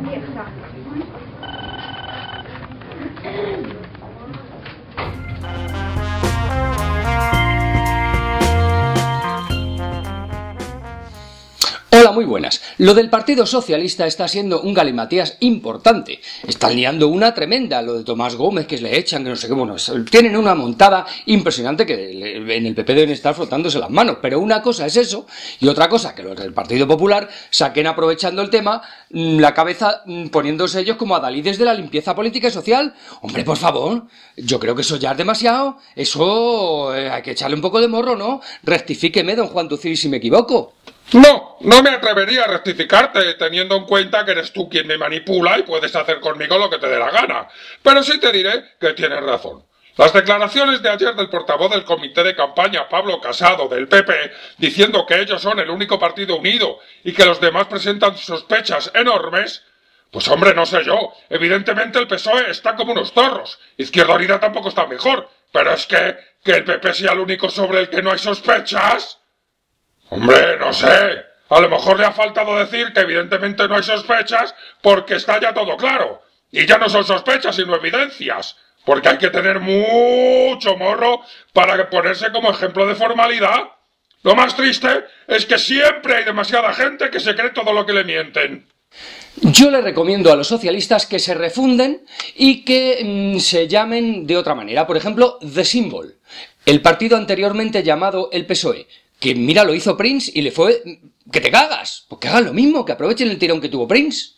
Hola, muy buenas. Lo del Partido Socialista está siendo un galimatías importante. Están liando una tremenda, lo de Tomás Gómez, que le echan, que no sé qué, bueno, tienen una montada impresionante que en el PP deben estar frotándose las manos. Pero una cosa es eso, y otra cosa que los del Partido Popular saquen aprovechando el tema la cabeza poniéndose ellos como adalides de la limpieza política y social. Hombre, por favor, yo creo que eso ya es demasiado. Eso hay que echarle un poco de morro, ¿no? Rectifíqueme, don Juan Tuciri, si me equivoco. No me atrevería a rectificarte, teniendo en cuenta que eres tú quien me manipula y puedes hacer conmigo lo que te dé la gana. Pero sí te diré que tienes razón. Las declaraciones de ayer del portavoz del comité de campaña, Pablo Casado, del PP, diciendo que ellos son el único partido unido y que los demás presentan sospechas enormes, pues hombre, no sé yo. Evidentemente el PSOE está como unos zorros. Izquierda Unida tampoco está mejor. Pero es que el PP sea el único sobre el que no hay sospechas. Hombre, no sé, a lo mejor le ha faltado decir que evidentemente no hay sospechas porque está ya todo claro. Y ya no son sospechas sino evidencias, porque hay que tener mucho morro para ponerse como ejemplo de formalidad. Lo más triste es que siempre hay demasiada gente que se cree todo lo que le mienten. Yo le recomiendo a los socialistas que se refunden y que se llamen de otra manera. Por ejemplo, The Symbol, el partido anteriormente llamado el PSOE. Que mira, lo hizo Prince y le fue... ¡Que te cagas! Pues que hagan lo mismo, que aprovechen el tirón que tuvo Prince.